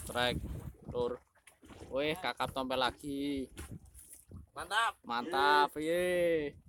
strike lur. Wih, kakap tompel lagi. Mantap. Mantap, ye.